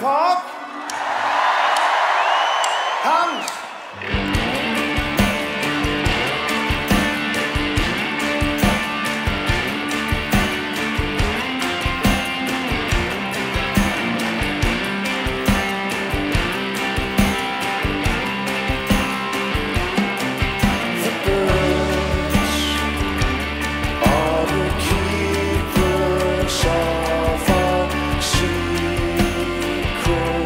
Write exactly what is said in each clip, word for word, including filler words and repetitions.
Park? Hands. Secrets.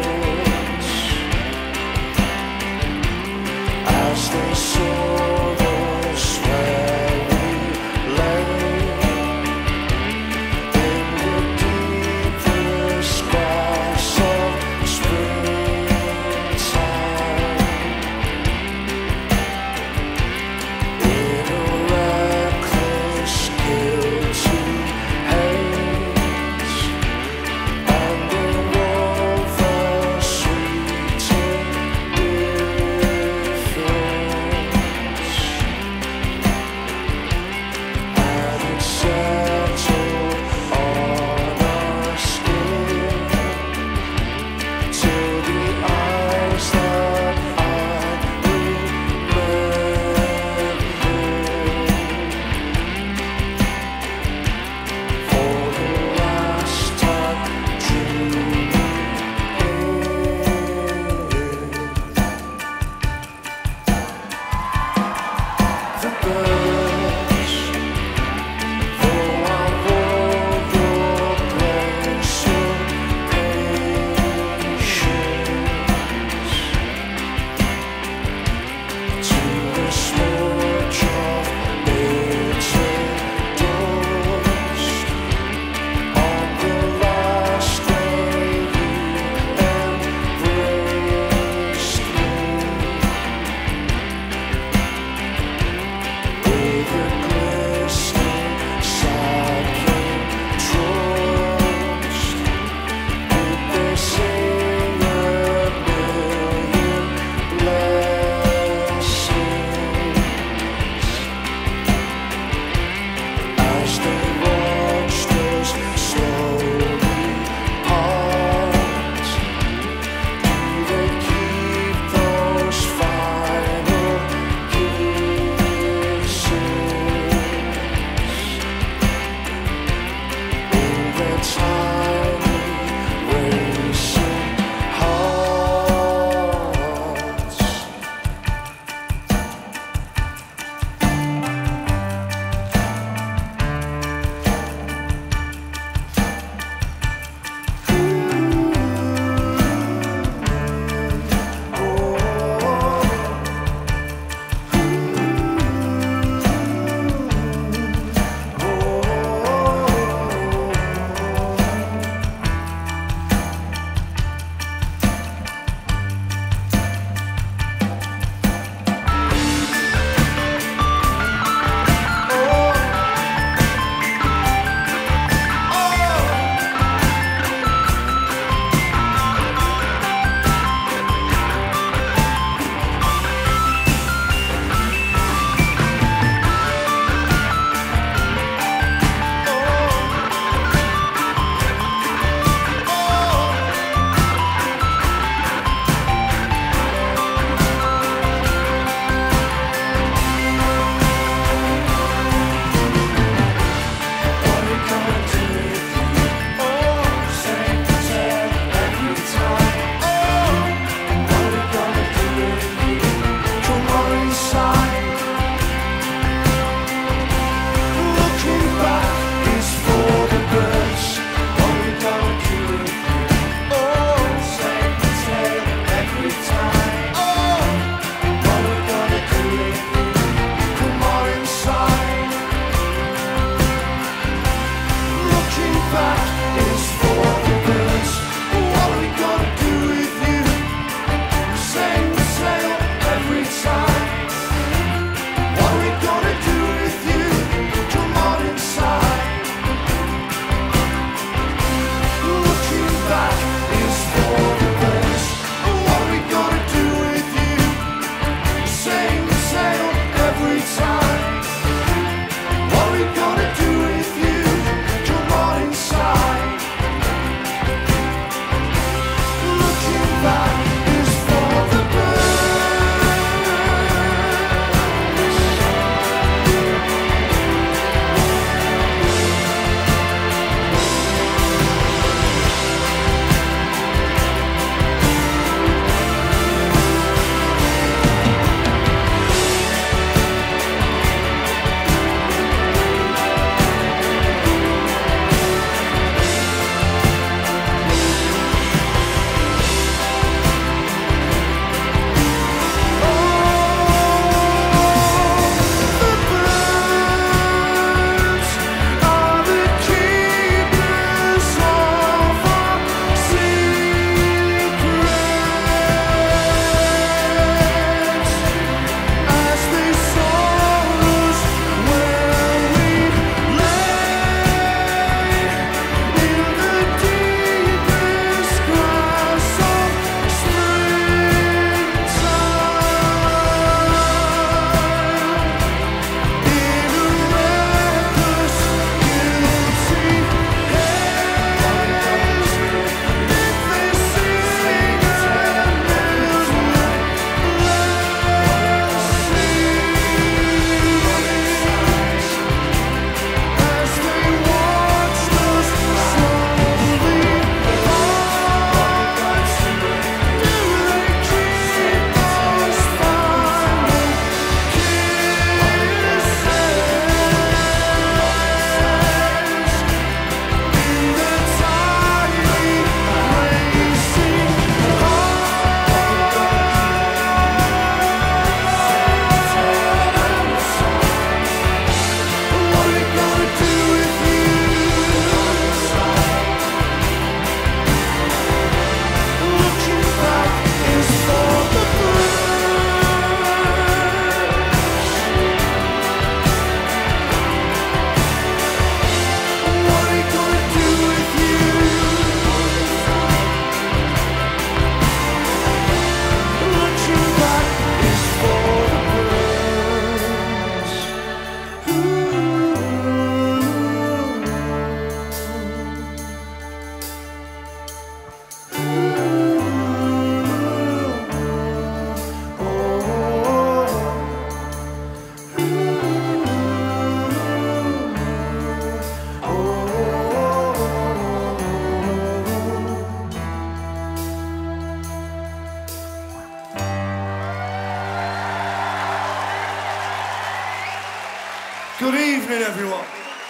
Good evening, everyone.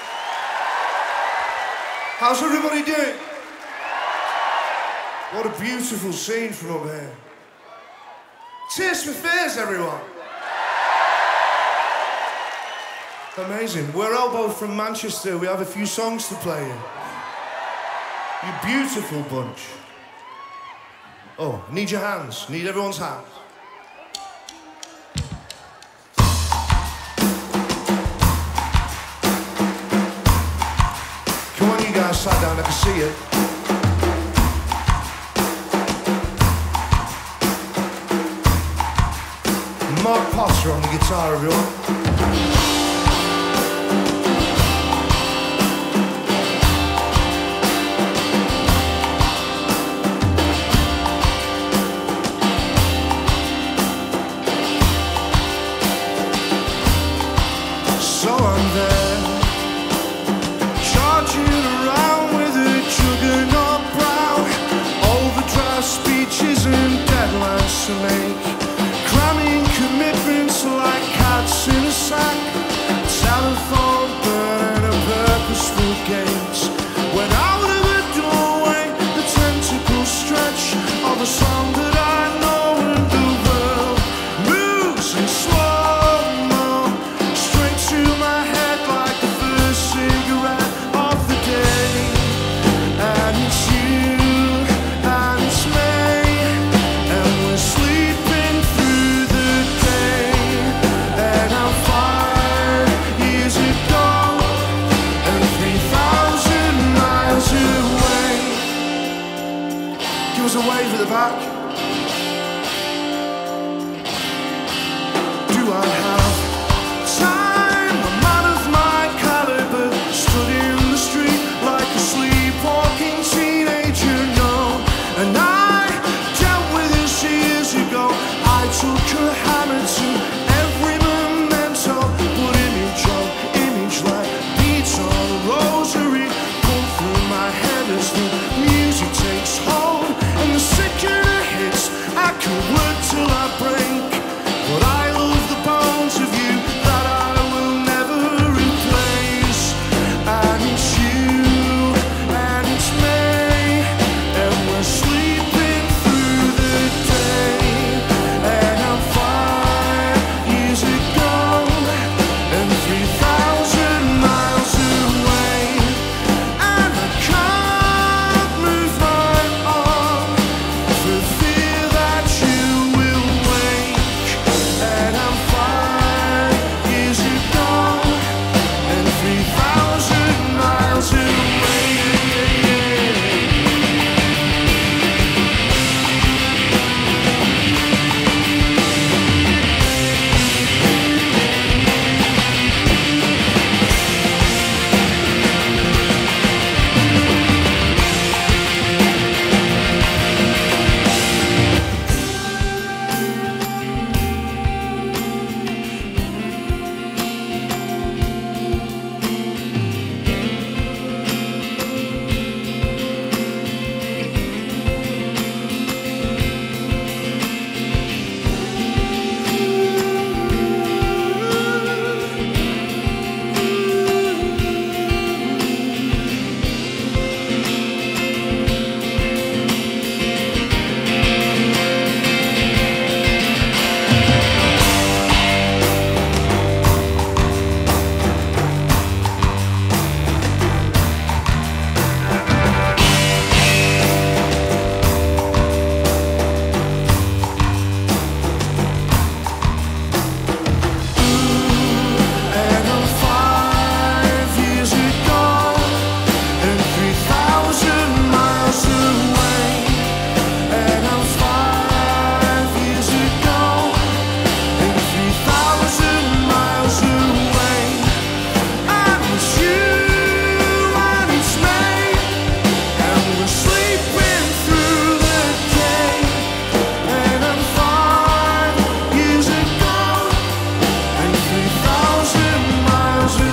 How's everybody doing? What a beautiful scene from up here. Tears for Fears, everyone. Amazing. We're all both from Manchester. We have a few songs to play you. You beautiful bunch. Oh, need your hands. Need everyone's hands. Come on, you guys, sat down. I can see you. Mark Potter on the guitar, everyone. So I'm there, charging around with a juggernaut brow, overdrive speeches and deadlines to make, cramming commitments like cats in a sack, telephone burn and a purposeful gaze. When out of the doorway, the tentacles stretch of a song that I know, and the world moves in slow-mo, straight to my head like the first cigarette of the day. And it's you, and it's me, and we're sleeping through the day. And I'm five years ago, and three thousand miles away. Give us a wave at the back. Do I have time? A man of my caliber stood in the street like a sleepwalking teenager, no. And I dealt with this years ago. I took a hammer to every memento, put image on image like beats on a rosary, pull through my head as the music takes hold, and the sicker it hits, I can work till I break. But I love the bones of you that I will never replace. And it's you, and it's me, and we're sleeping through the day. And I'm five years ago, and three thousand miles away. And I can't move my arm for fear that you will wake. And I'm five years ago, and three thousand miles away. And I'm five years ago, and three thousand miles away. And I'm five years ago, and three thousand miles away. And it's you, and it's me, and we're sleeping through the day. And I'm five years ago, and three thousand miles away.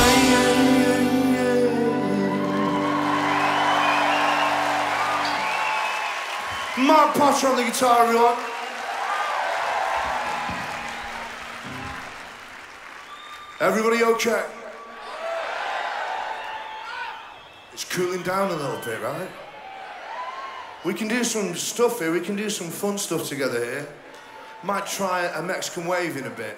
Mark Potter on the guitar, everyone. Everybody okay? It's cooling down a little bit, right? We can do some stuff here, we can do some fun stuff together here. Might try a Mexican wave in a bit.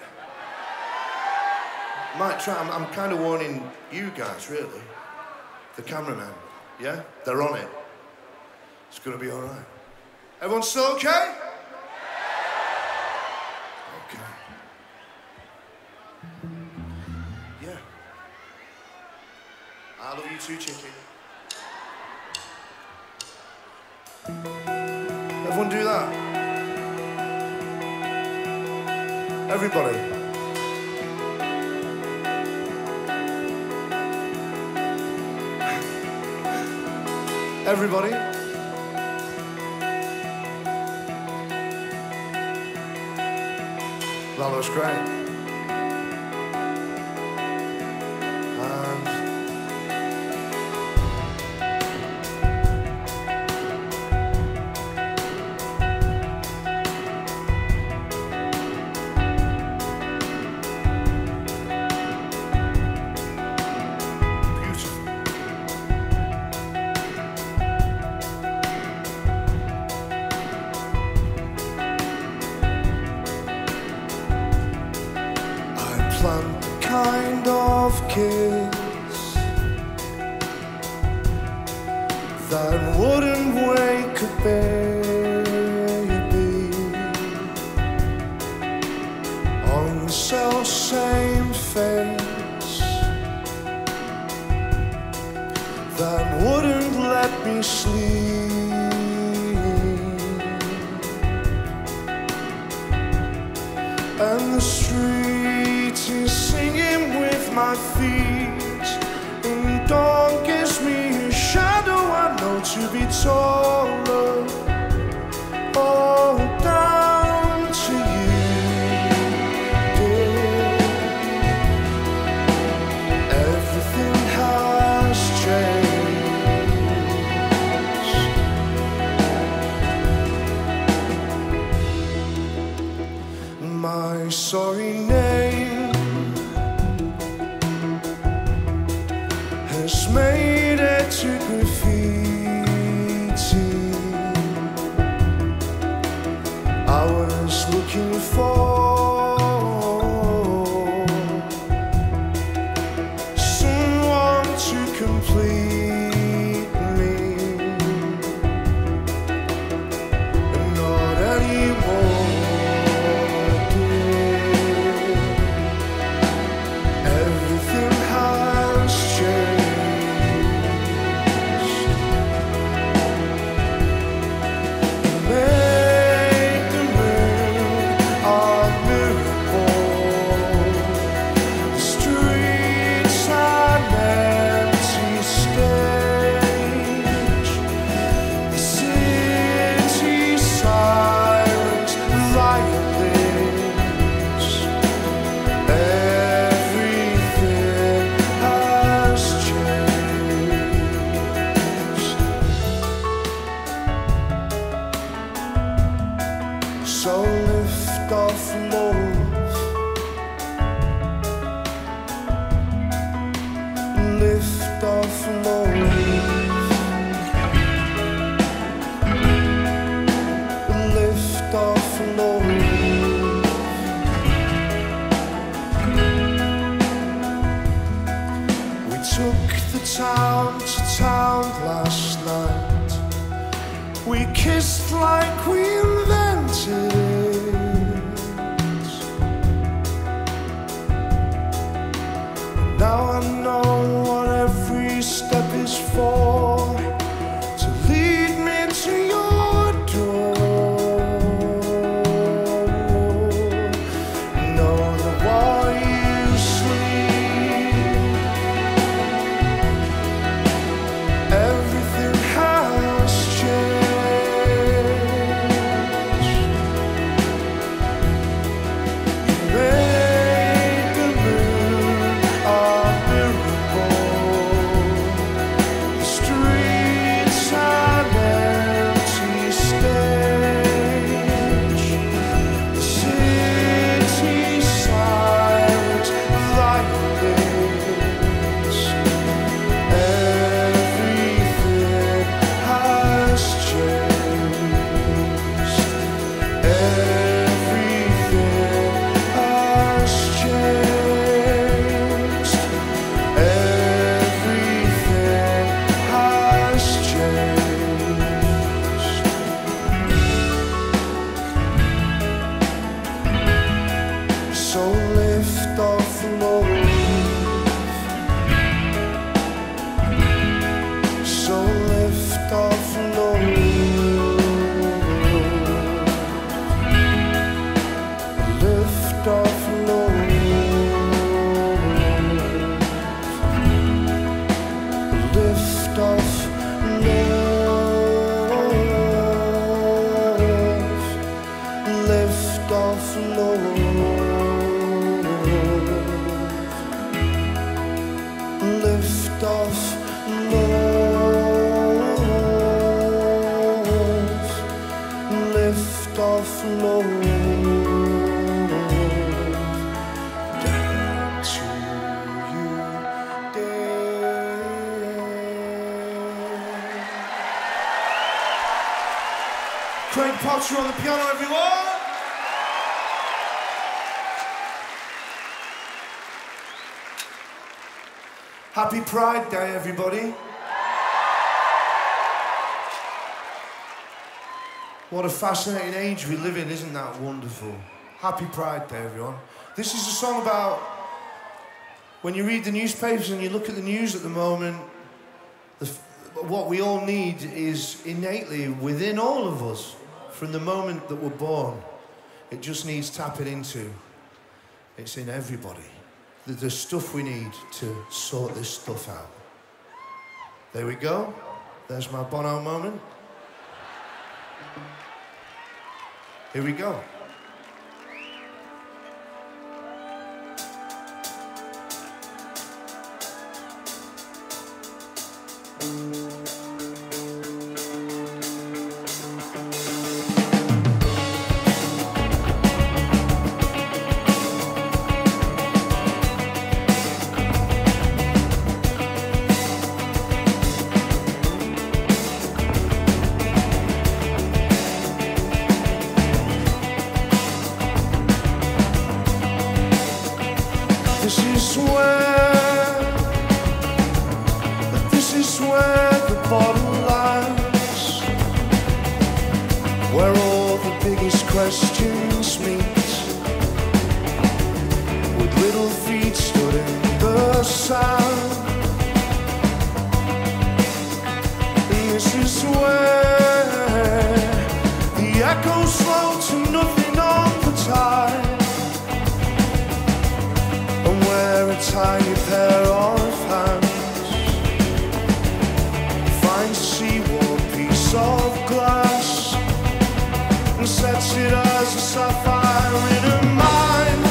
Might try, I'm, I'm kind of warning you guys, really. The cameramen, yeah? They're on it. It's gonna be all right. Everyone still okay? Okay. Yeah. I love you too, chicken. Everyone do that. Everybody. Everybody. That looks great. Plant the kind of kiss that wouldn't wake a baby on the self-same face, that wouldn't let me sleep, and the street is singing with my feet, and dawn gives me a shadow I know to be taller. All down to you, dear. Everything has changed. My sorry name has made it to graffiti. I was looking for someone to complete me, and not anymore. Everything has changed. Make the moon a mirrorball. The streets are an empty stage. The city silent violins. Everything has changed. So lift off love, lift off love, lift off love. We took the town to town last night. We kissed like we invented it. Now I know what every step is for, to lead me to your door. Know that while you sleep, everything has changed. You made the moon a mirror. lift off love, lift off love, down to you, dear. Craig Potter on the piano, everyone. Happy Pride Day, everybody. What a fascinating age we live in, isn't that wonderful? Happy Pride Day, everyone. This is a song about when you read the newspapers and you look at the news at the moment, the, what we all need is innately within all of us from the moment that we're born. It just needs tapping into. It's in everybody. The stuff we need to sort this stuff out. There we go. There's my Bono moment. Here we go. This is where, this is where the bottom lies, where all the biggest questions meet, with little feet stood in the sand. And this is where the echoes flow to nothing on the tide, a tiny pair of hands finds a seaworn piece of glass and sets it as a sapphire in her mind.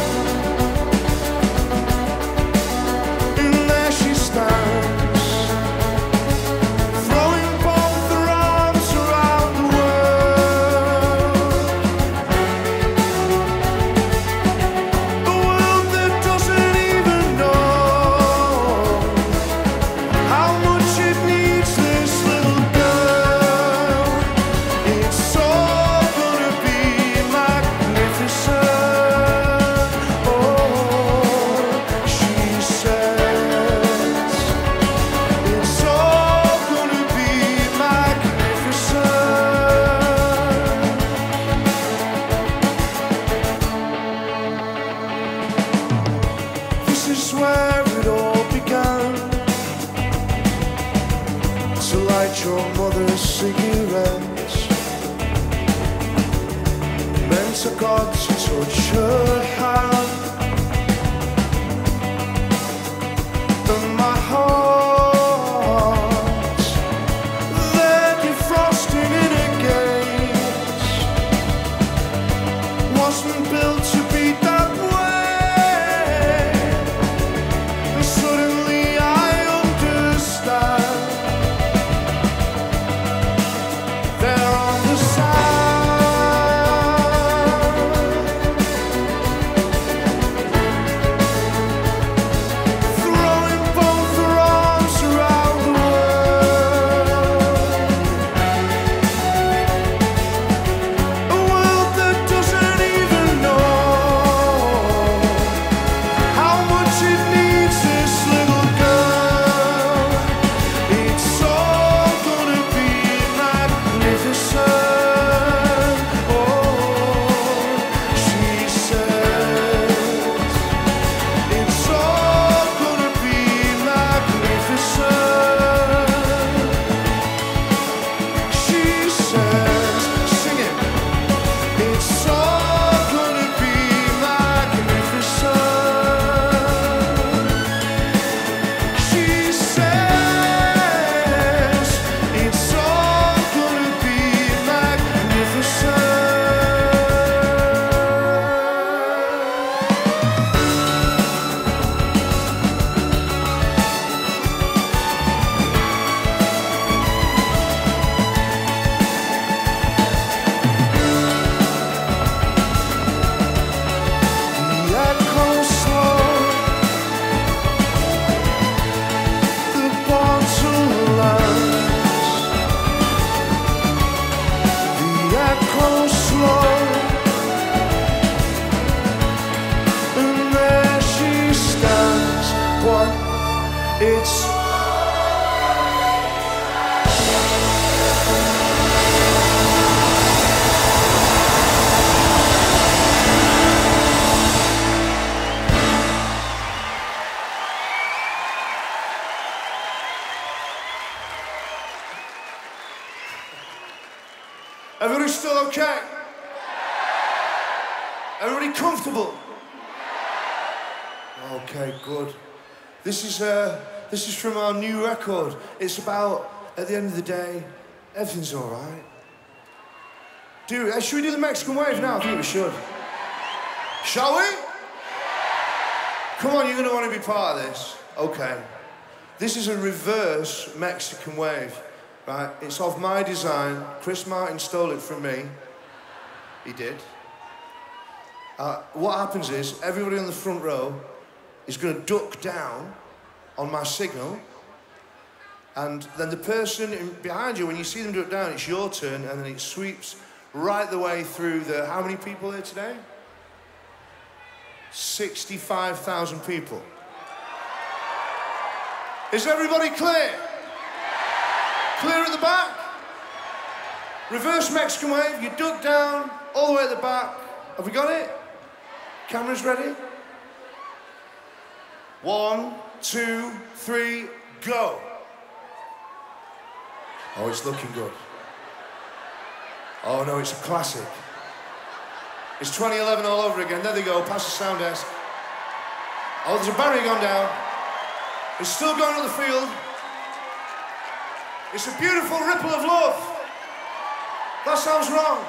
And there she stands, throwing both her arms around the world, the world that doesn't your mother's cigarettes, meant to God to touch her hand, and my heart, there defrosting in a gaze, wasn't built to be that way, and suddenly I understand. Kids. Everybody still okay? Everybody comfortable? Okay, good. This is uh, this is from our new record. It's about, at the end of the day, everything's all right. Do uh, should we do the Mexican wave now? I think we should. Shall we? Come on, you're gonna want to be part of this. Okay. This is a reverse Mexican wave. Right, it's of my design. Chris Martin stole it from me. He did. Uh, what happens is, everybody on the front row is going to duck down on my signal, and then the person in, behind you, when you see them duck down, it's your turn, and then it sweeps right the way through the... How many people here today? sixty-five thousand people. Is everybody clear? Clear at the back. Reverse Mexican wave, you duck down, all the way at the back. Have we got it? Cameras ready? One, two, three, go. Oh, it's looking good. Oh no, it's a classic. It's twenty eleven all over again. There they go, past the sound desk. Oh, there's a barrier gone down. It's still going to the field. It's a beautiful ripple of love. That sounds wrong.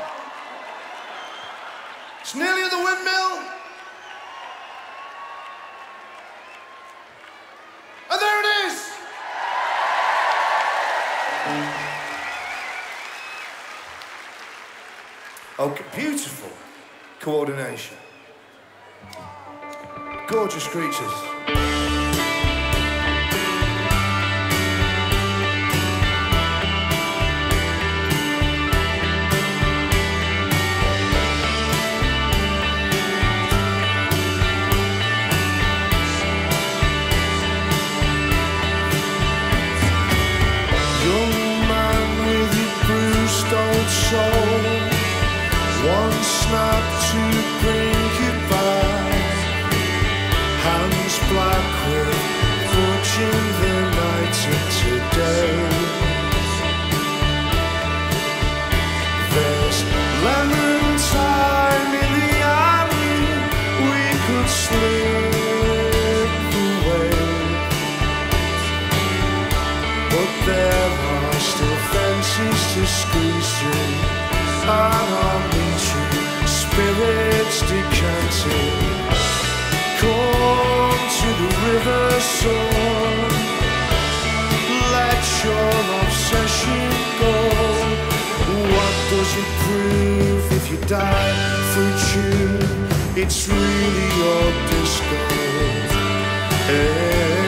It's nearly at the windmill. And there it is. Okay, beautiful coordination. Gorgeous creatures. One snap to bring you back. Hands black with fortune the night of today. There's lemon time in the alley. We could slip away, but there are still fences to squeeze through. And our true spirits decanting. Come to the river song. Let your obsession go. What does it prove if you die for tune? It's really your disco. Everything.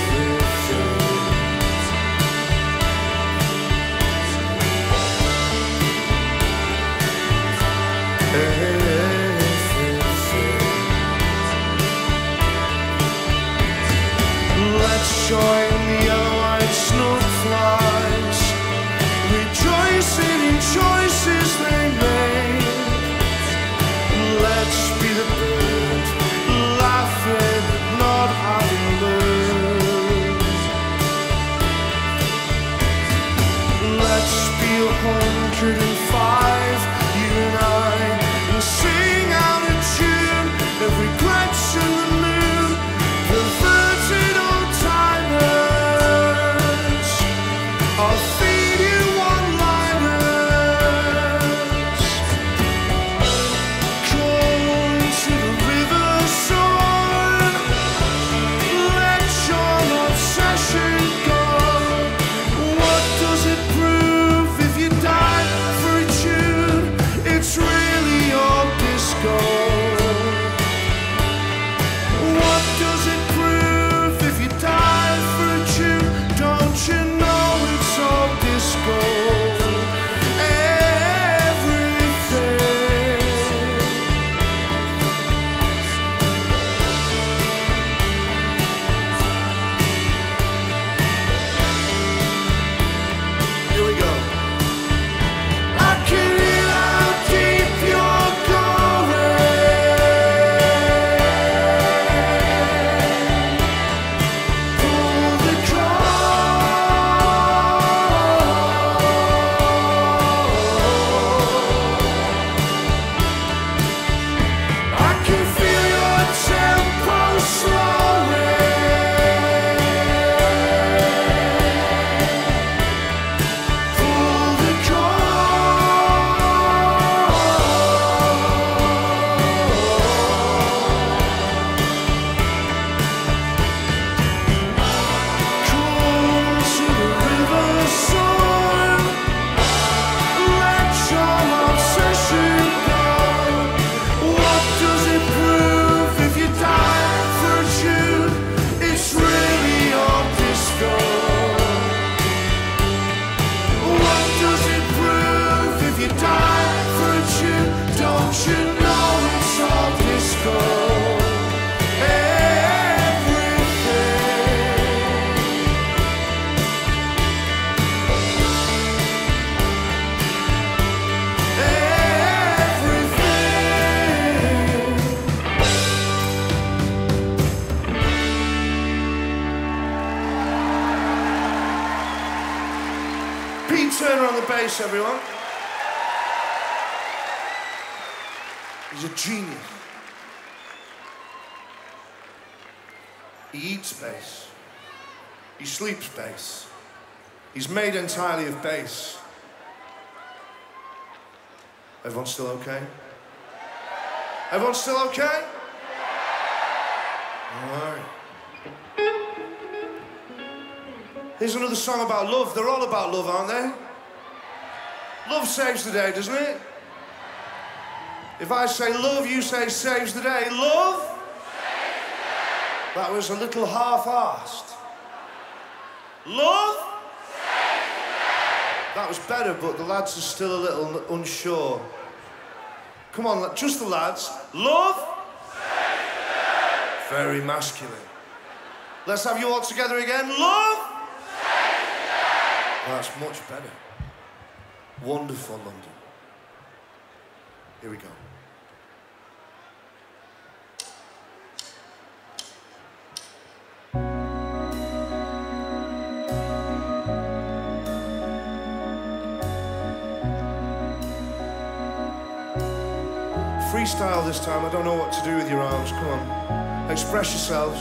Let's join the yellow-eyed snowflies, rejoicing in choices they made. Let's be the bird, laughing at not having learned. Turner on the bass, everyone. He's a genius. He eats bass. He sleeps bass. He's made entirely of bass. Everyone still okay? Everyone still okay? All right. Here's another song about love. They're all about love, aren't they? Love saves the day, doesn't it? If I say love, you say saves the day. Love? Saves the day. That was a little half-arsed. Love? Saves the day. That was better, but the lads are still a little unsure. Come on, just the lads. Love? Saves the day. Very masculine. Let's have you all together again. Love? Saves the day. That's much better. Wonderful London. Here we go. Freestyle this time. I don't know what to do with your arms. Come on. Express yourselves.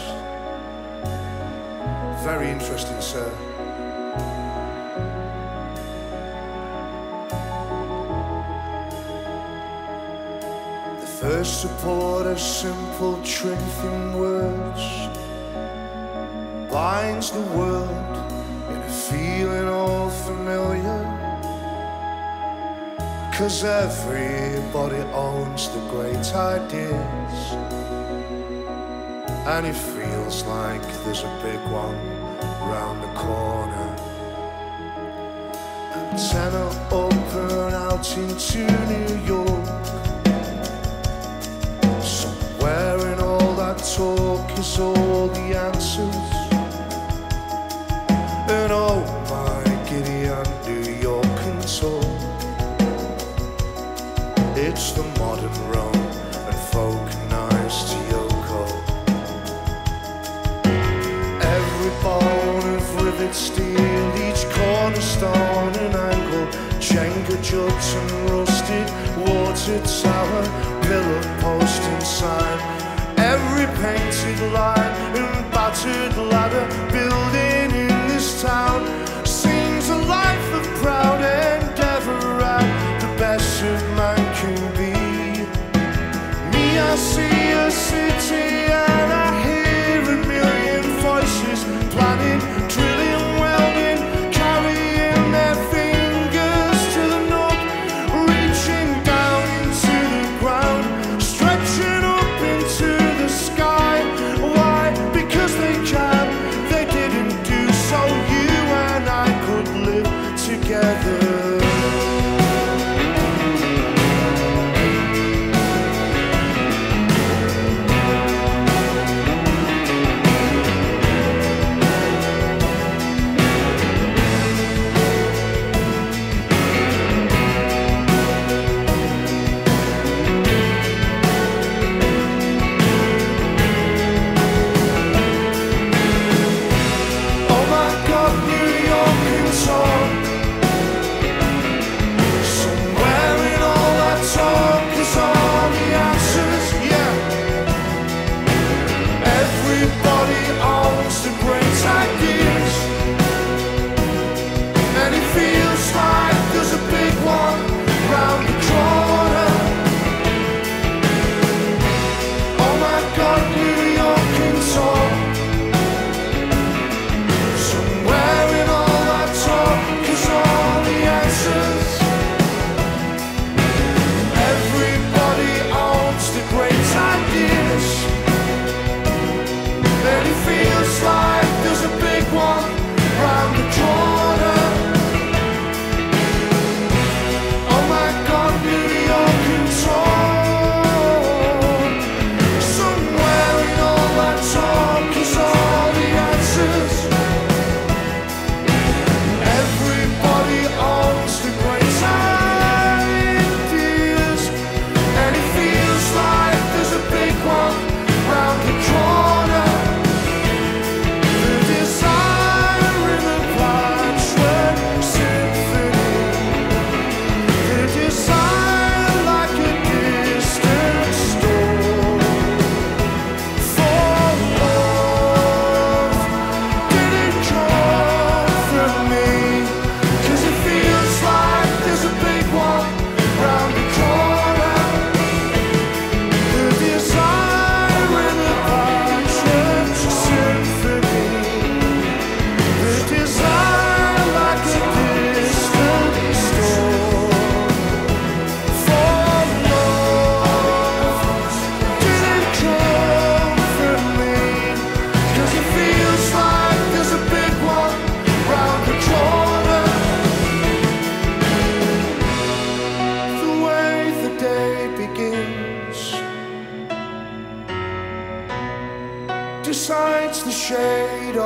Very interesting, sir. First support a simple truth in words binds the world in a feeling all familiar, 'cause everybody owns the great ideas, and it feels like there's a big one round the corner. Antenna open out into New York, wherein all that talk is all the answers. And oh my Gideon, New York can talk. It's the modern Rome and folk nice to Yoko. Every bone of rivet steel, each cornerstone and angle, Jenga jugs and rusted water tower, pillar, post and sign, every painted line and battered ladder building in this town seems a life of proud endeavour at the best that man can be. Me, I see a city and I hear a million voices planning, drilling, welding, carrying their fingers to the north, reaching down into the ground, stretching up into the sky. Why? Because they can, they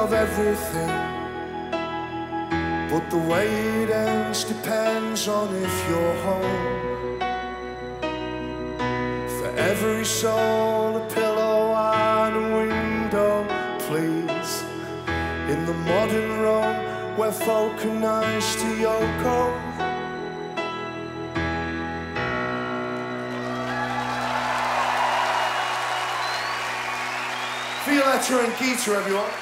of everything, but the way it ends depends on if you're home. For every soul, a pillow and a window, please. In the modern Rome where folk are nice to Yoko. Violetta and Gita, everyone.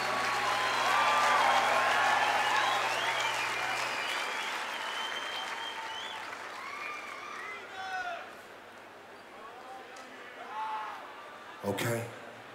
Okay.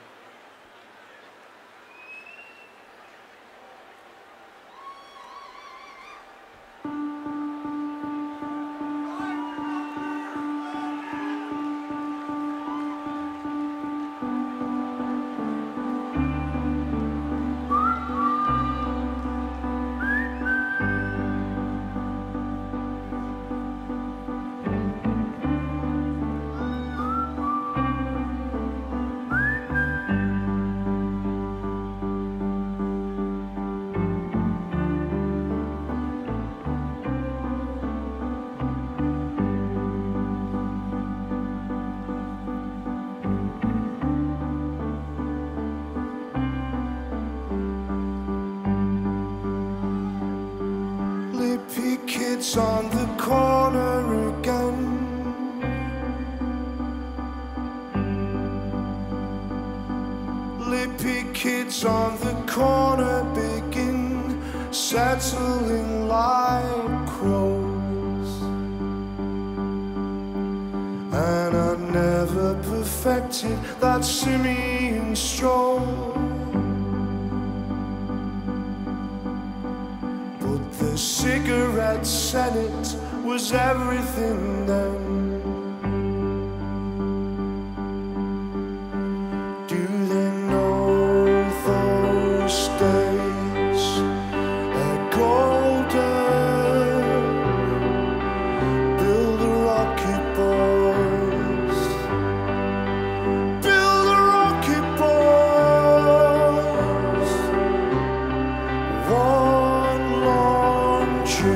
Lippy Kids on the corner again. Lippy Kids on the corner begin settling like crows. And I never perfected that simian stroll. The cigarette Senate was everything then. Do they know those days are golden? Build a rocket, boys. Build a rocket, boys. One long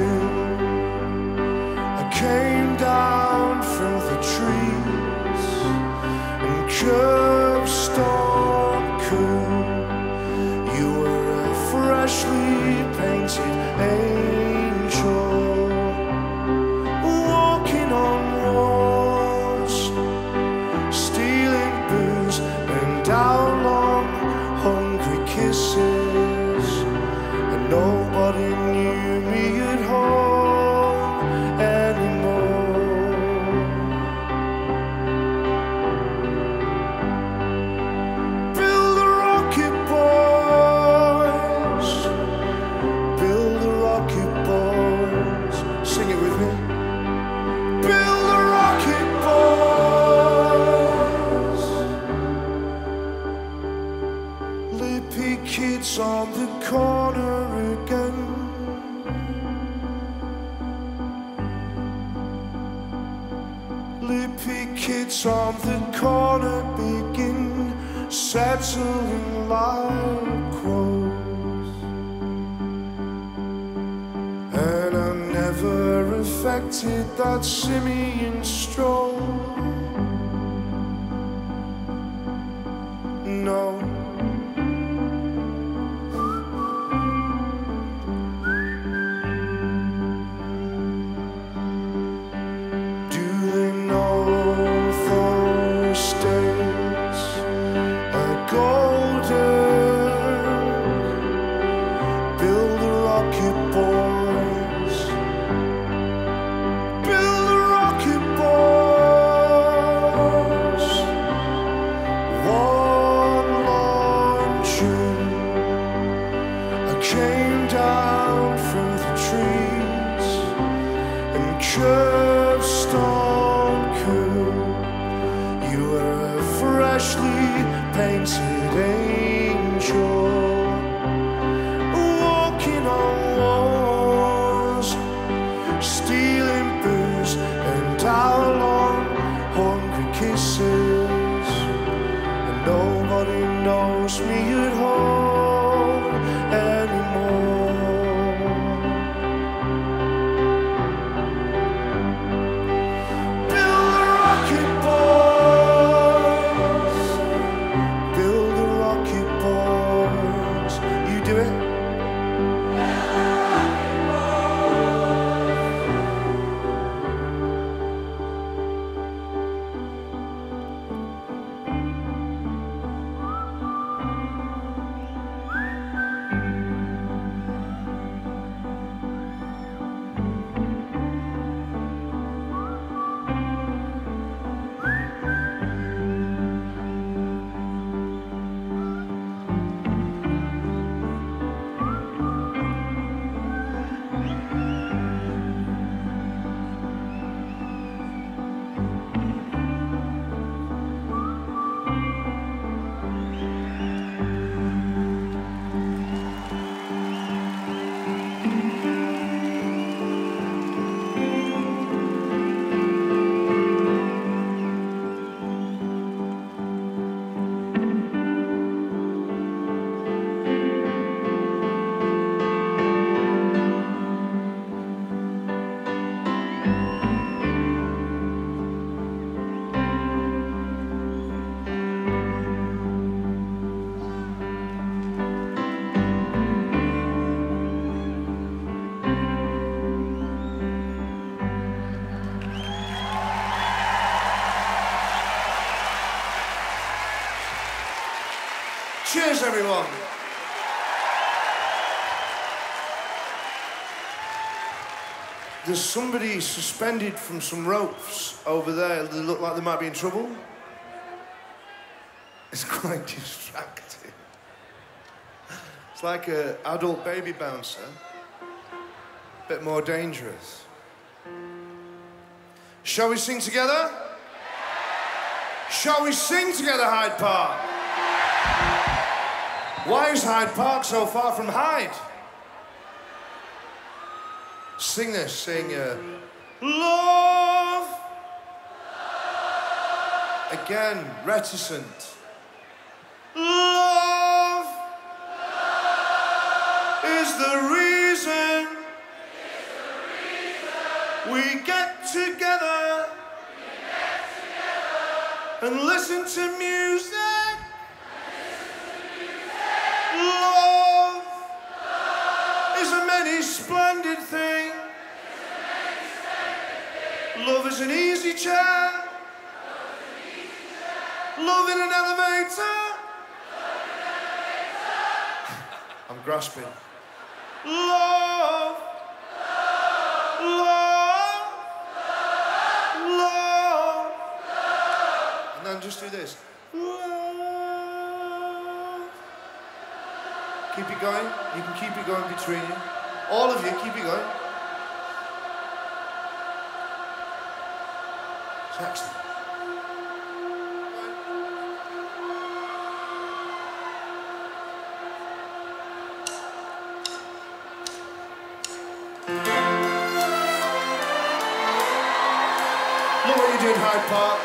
I came down from the trees and curbstone cool. You were a freshly painted angel, walking on walls, stealing booze and down long hungry kisses, and nobody knew me at home anymore. Build a rocket, boys. Build a rocket, boys. Sing it with me. Build a rocket, boys. Lippy Kids on the corner again. Lippy Kids on the corner begin settling like crows. And I never affected that simian stroll. No. Curbstone cool. You were a freshly painted angel, walking on walls, stealing booze and our long hungry kisses. And nobody knows me at home Cheers, everyone. There's somebody suspended from some ropes over there. They look like they might be in trouble. It's quite distracting. It's like an adult baby bouncer. A bit more dangerous. Shall we sing together? Shall we sing together, Hyde Park? Why is Hyde Park so far from Hyde? Sing this, sing uh, love. Again, reticent. Love is the reason we get together and listen to music. Love is a many splendid thing. Love is an easy chair. Love in an elevator. I'm grasping. Love. Love. Love. And then just do this. Love. Keep it going. You can keep it going between you. All of you, keep it going. It's excellent. Look what you did, Hyde Park.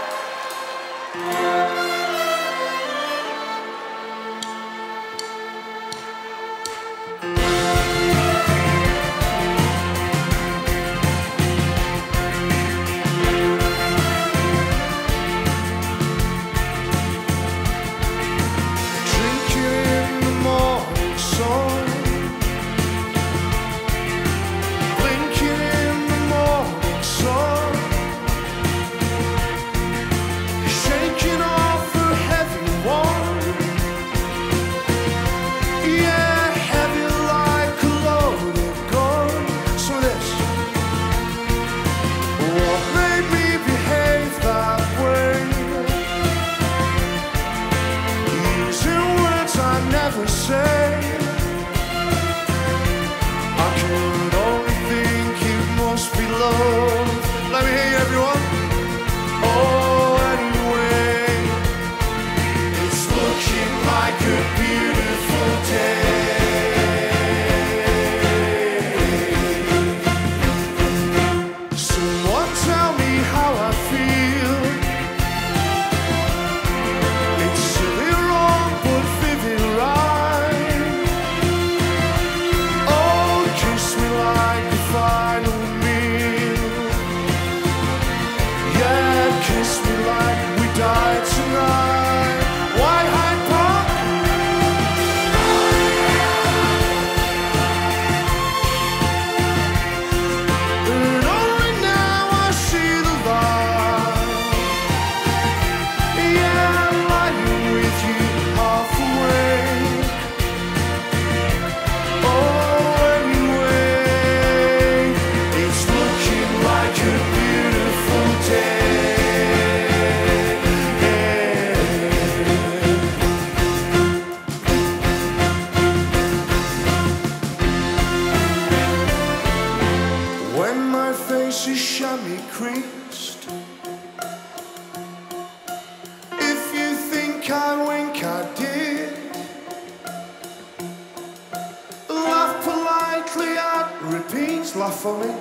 Laugh for me.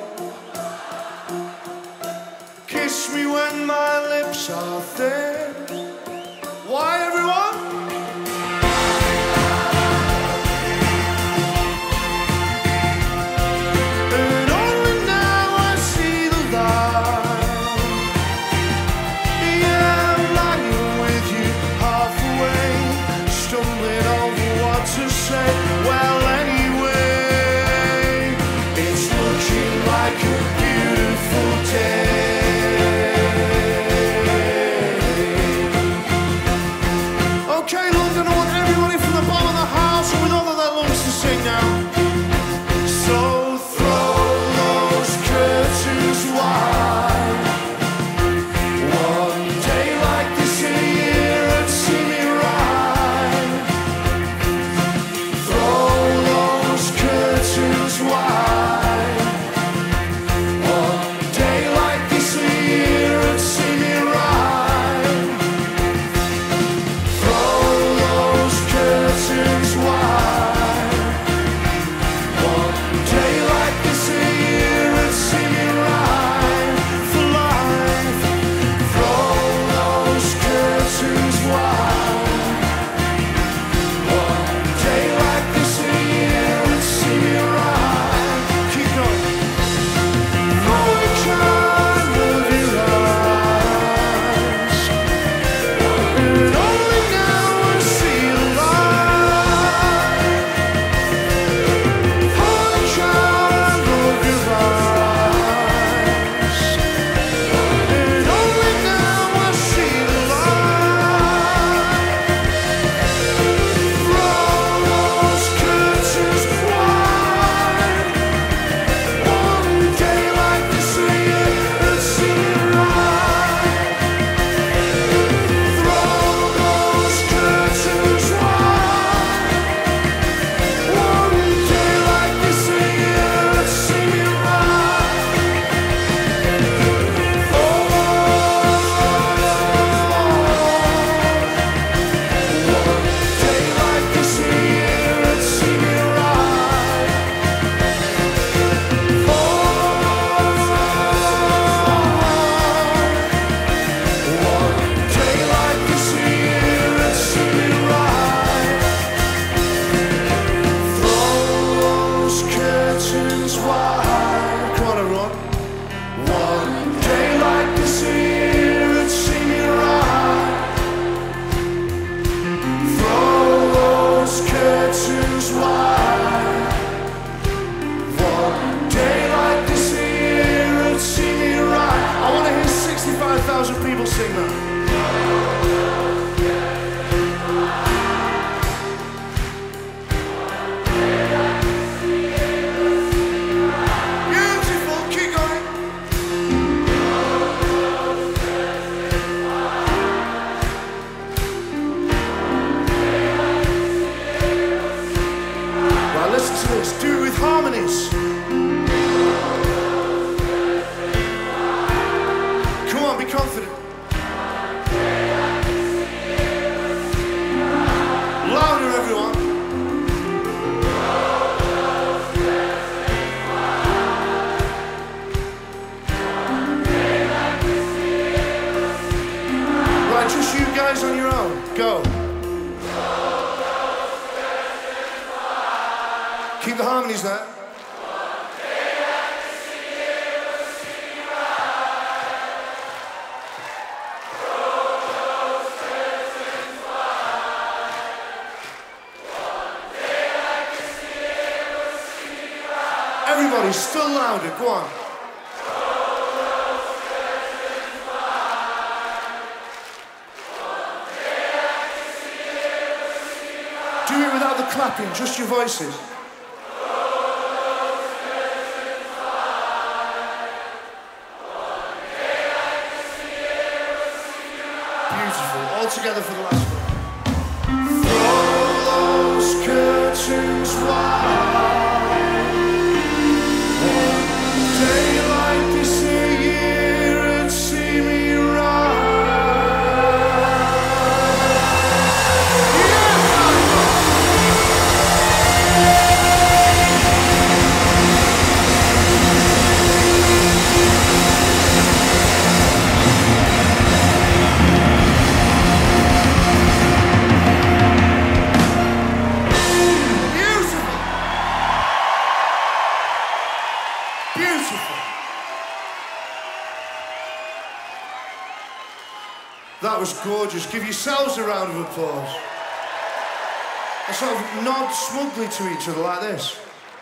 Kiss me when my lips are thin. Why, everyone? And only now I see the light. Yeah, I'm lying with you halfway, stumbling over what to say. Well, anyway, like a beautiful day. people sing that. Beautiful, keep going. Right, listen to this. Do it with harmonies. Come on, be confident. Louder, everyone. Right, just you guys on your own. Go. Keep the harmonies there. Everybody, still louder, go on. Do it without the clapping, just your voices. Beautiful, all together for the last one. Throw those curtains wide. Daylight this year and see me That was gorgeous. Give yourselves a round of applause. And sort of nod smugly to each other like this.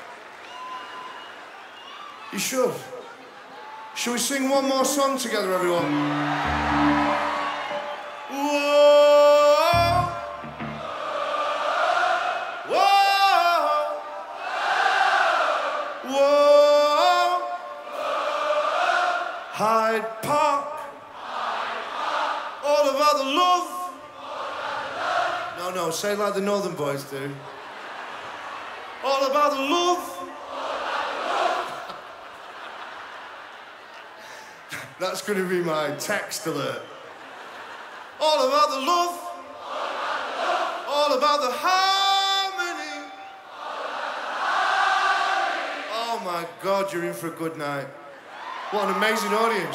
You should. Shall we sing one more song together, everyone? Whoa! Whoa! Whoa! Hyde Park. All about the love. No, no, say it like the Northern boys do. All about the love. That's going to be my text alert. All about the love. All about the harmony. Oh my God, you're in for a good night. What an amazing audience.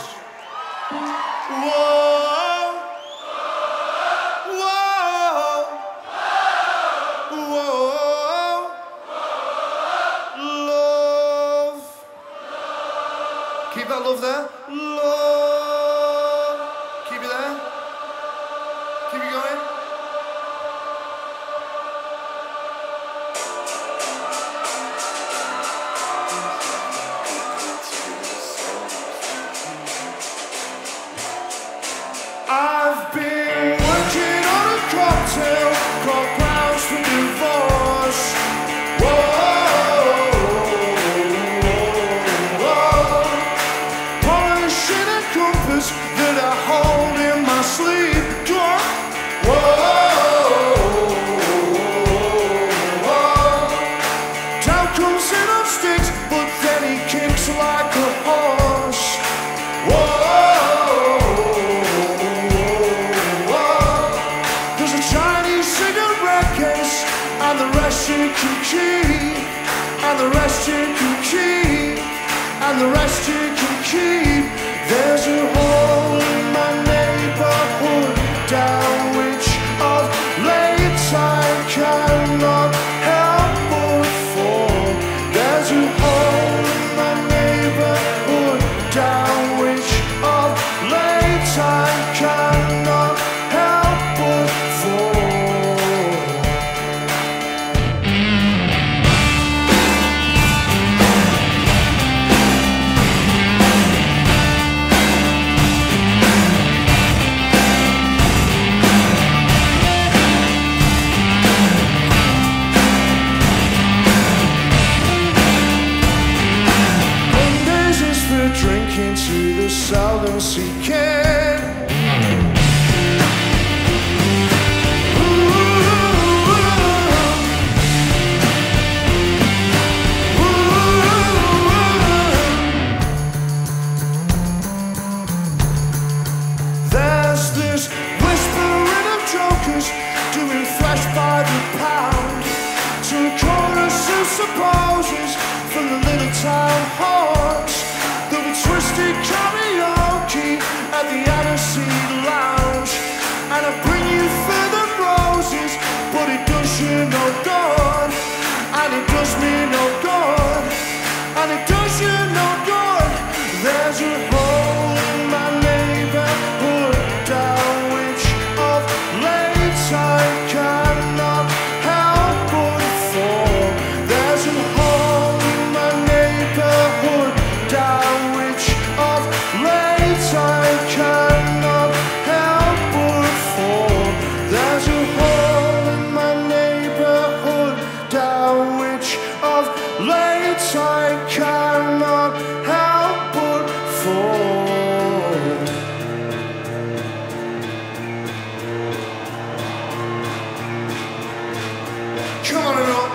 Whoa. Keep that love there. Love. Keep it there. Keep it going. I've been working on a cocktail called Grounds for Divorce. Whoa. That I hold in my sleeve. Go on. Whoa, whoa. Down comes in on sticks, but then he kicks like a horse. Whoa, whoa. There's a Chinese cigarette case, and the rest you can keep, and the rest you can keep, and the rest you can keep. There's a hole in my neighborhood down which of late I cannot help but fall. There's a hole in my neighborhood down which of late I cannot help but fall. seldom seeking. There's this whispering of jokers doing flesh by the pound to a chorus of supposes from the little town haunts. There'll be twisted karaoke at the Annecy Lounge, and I bring you further roses, but it does you no good, and it does me no good, and it does you no good. There's a hole in my neighborhood down which of late I cannot help but fall. There's a hole in my neighborhood down which of late I cannot help but fall. There's a hole in my neighborhood down which of late I cannot help but fall. Come on and up.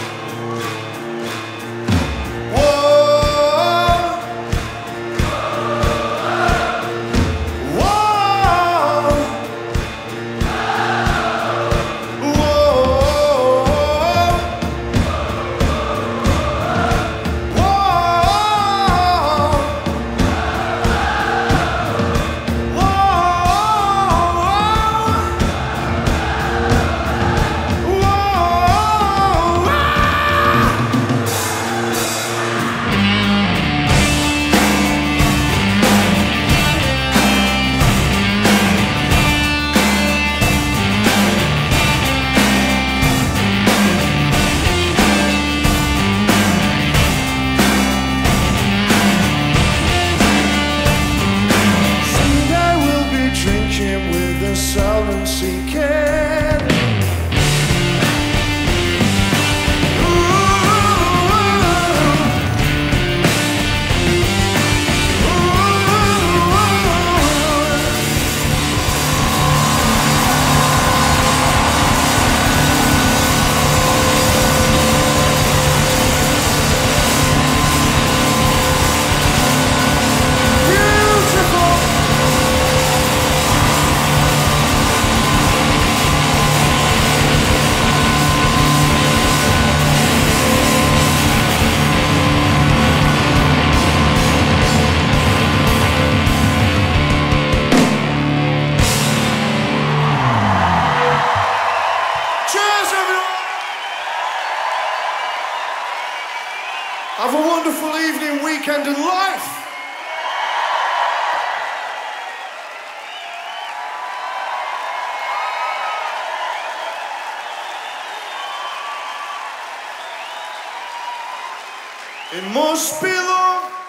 Whoa. Whoa. Someday we'll be drinking with the seldom seeking. Beautiful. Cheers, everyone. Have a wonderful evening, weekend, and life. It must be love.